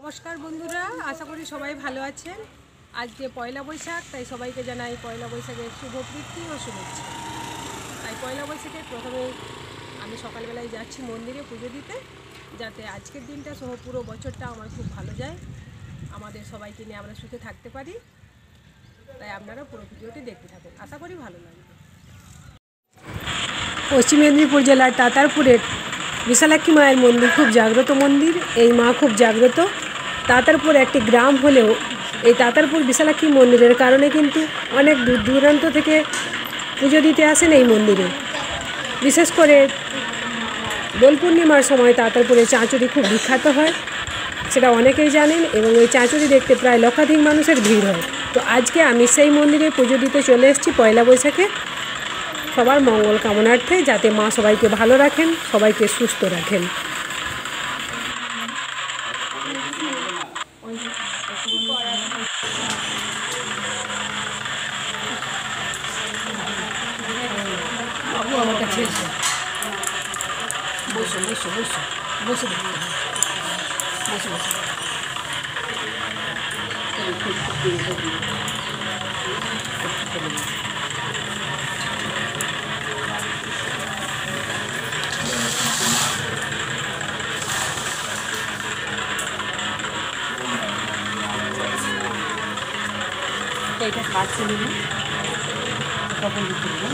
নমস্কার বন্ধুরা, আশা করি সবাই ভালো আছেন। আজকে পয়লা বৈশাখ, তাই সবাইকে জানাই পয়লা বৈশাখের শুভ প্রীতি ও শুভেচ্ছা। তাই পয়লা বৈশাখে প্রথমে আমি সকালবেলায় যাচ্ছি মন্দিরে পুজো দিতে, যাতে আজকের দিনটা সহ পুরো বছরটা আমার খুব ভালো যায়, আমাদের সবাইকে নিয়ে আমরা সুখে থাকতে পারি। তাই আপনারা পুরো ভিডিওটি দেখতে থাকুন, আশা করি ভালো লাগবে। পশ্চিম মেদিনীপুর জেলার তাতারপুরের বিশালাক্ষী মায়ের মন্দির খুব জাগ্রত মন্দির। এই মা খুব জাগ্রত। তাতারপুর একটি গ্রাম হলেও এই তাতারপুর বিশালাক্ষী মন্দিরের কারণে কিন্তু অনেক দূর দূরান্ত থেকে পুজো দিতে আসেন এই মন্দিরে। বিশেষ করে দোল পূর্ণিমার সময় তাতারপুরে চাঁচুরি খুব বিখ্যাত হয়, সেটা অনেকেই জানেন, এবং এই চাঁচুরি দেখতে প্রায় লক্ষাধিক মানুষের ভিড় হয়। তো আজকে আমি সেই মন্দিরে পুজো দিতে চলে এসেছি পয়লা বৈশাখে, সবার মঙ্গল কামনার্থে, যাতে মা সবাইকে ভালো রাখেন, সবাইকে সুস্থ রাখেন। আমার কাছে বসো বসো বসো বসে বসে বসে এটা কাটছে নেবেন তখন দিতে দেবেন।